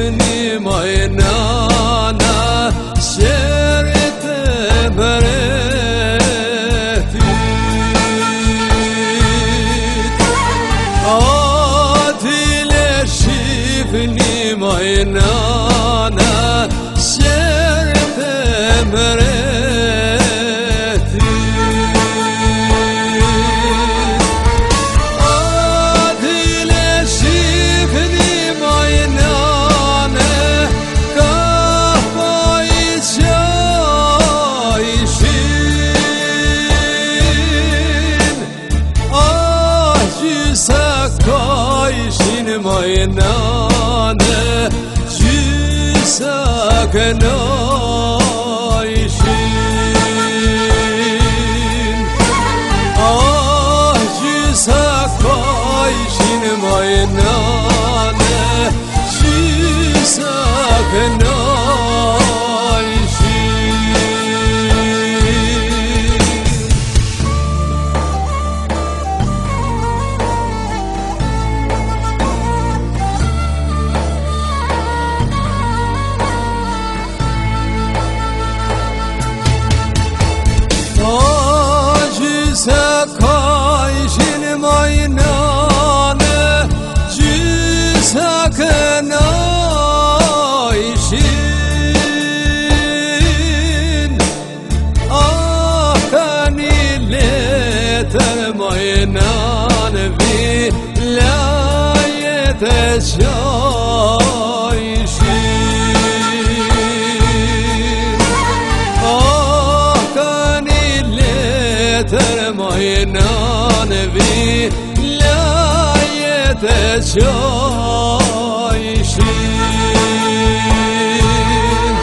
شفني ماينانا شرت بريتي عادل شفني ماينانا شرت بريتي عادل شفني ماينانا كفاي شايشين سكايشين ماينانا جسك نايشين سكايشين ماينانا جسك سكايشين ماينانا جسك نايشين كاني ليتر ماينانا في لا يتشايشين كاني ليتر ماينانا في لا يتشايشين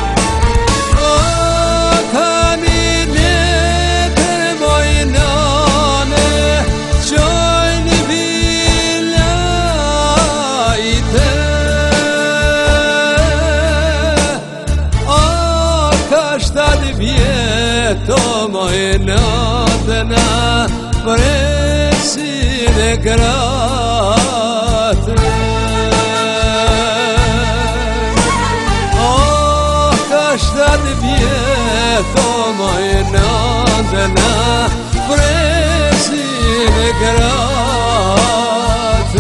كاني ليتر ماينانا شاين في لا كاشتاد بيتو مايناتنا برسين قرات كاشتاد بيتو مايناتنا برسين قرات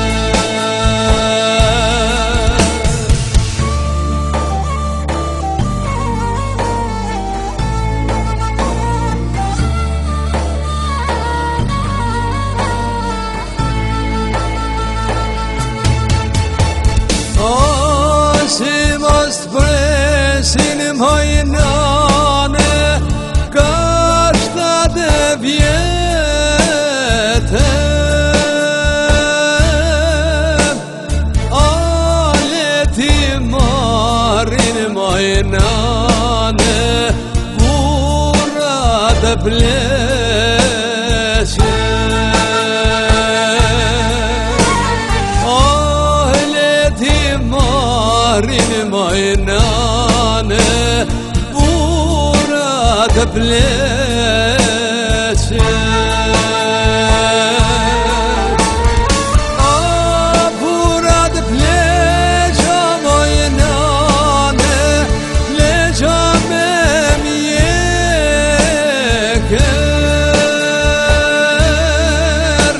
Simast presin maynane kaçta deviyetem aletim marin maynane burada bleşe marin maynane burada bleşe burada bleşe maynane lecamem yeker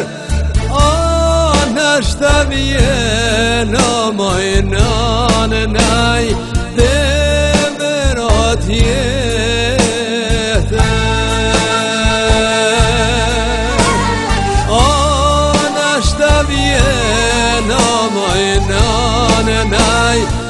anaşta viyena maynane nay demerat yeter anaşta viyena maynane nay